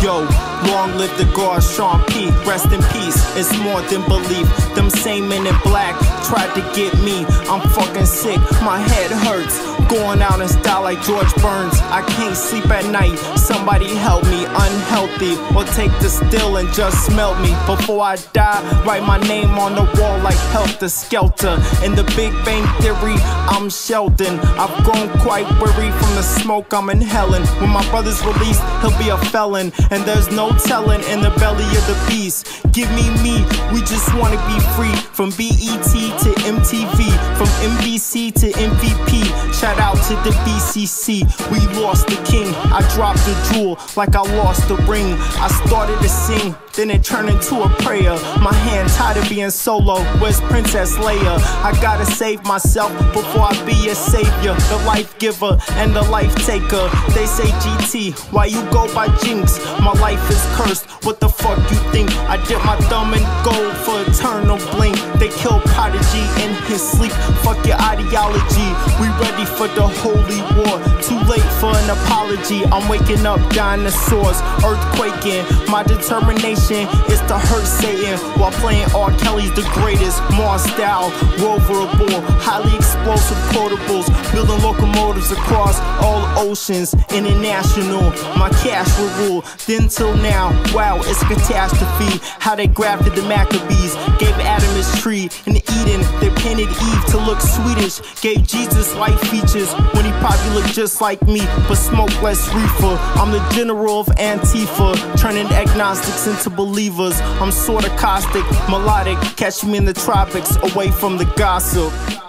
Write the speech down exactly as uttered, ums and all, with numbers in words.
Yo, long live the guard, Sean P. Rest in peace, it's more than belief. Them same men in black tried to get me. I'm fucking sick, my head hurts. Going out in style like George Burns. I can't sleep at night, somebody help me. Unhealthy, or take the still and just smelt me. Before I die, write my name on the wall like Helter Skelter. In the Big Bang Theory, I'm Sheldon. I've grown quite weary from the smoke I'm inhaling. When my brother's released, he'll be a felon, and there's no telling in the belly of the beast. Give me me, we just wanna be free. From B E T to M T V, from M B C to M V P. Shout out to the B C C, we lost the king. I dropped the jewel like I lost the ring. I started to sing, then it turned into a prayer. My hand tired of being solo, where's Princess Leia? I gotta save myself before I be a savior. The life giver and the life taker. They say G T, why you go by Jinx? My life is cursed, what the fuck you think? I dip my thumb in gold for eternal blink. They killed Prodigy in his sleep, fuck your ideology. We ready for the holy war, too late for an apology. I'm waking up dinosaurs, earthquaking. My determination is to hurt Satan while playing R. Kelly's The Greatest. Mars style, roverable, highly explosive portables, building locomotives across all oceans. International, my cash will rule. Then till now, wow, it's a catastrophe. How they grafted the Maccabees, gave Adam his tree. In Eden, they painted Eve to look Swedish. Gave Jesus light features when he probably looked just like me, but smoke less reefer. I'm the general of Antifa, turning agnostics into believers. I'm sorta caustic, melodic, catch me in the tropics, away from the gossip.